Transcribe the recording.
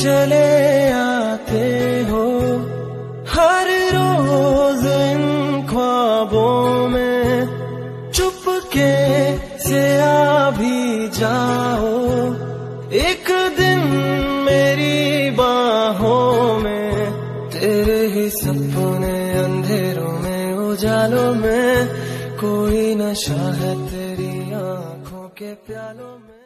चले आते हो। हर रोज इन ख्वाबों में चुपके से आ भी जाओ। एक दिन मेरी बाहों में तेरे ही सपने, अंधेरों में उजालों में कोई नशा है तेरी आंखों के प्यालों में।